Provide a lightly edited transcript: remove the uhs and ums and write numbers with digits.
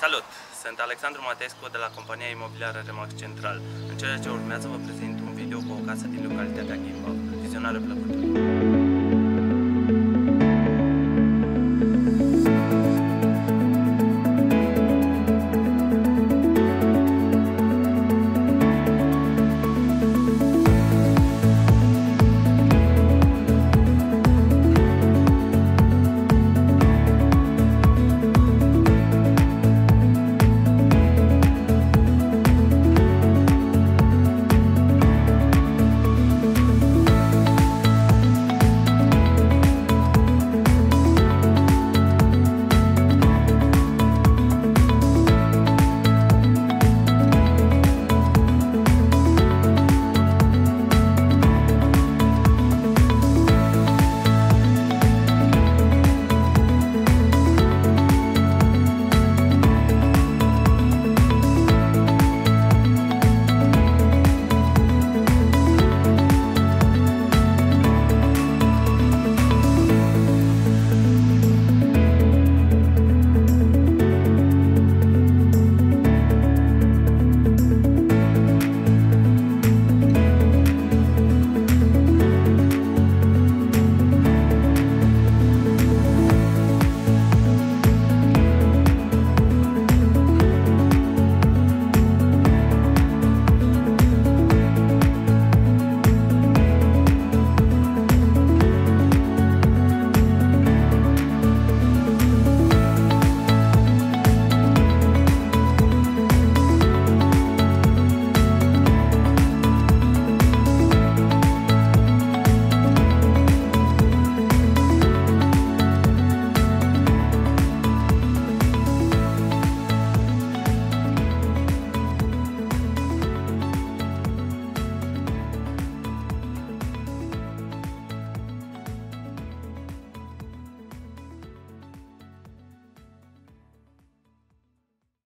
Salut! Sunt Alexandru Matescu de la compania imobiliară Remax Central. În ceea ce urmează vă prezint un video cu o casă din localitatea Ghimbav. Vizionare plăcută!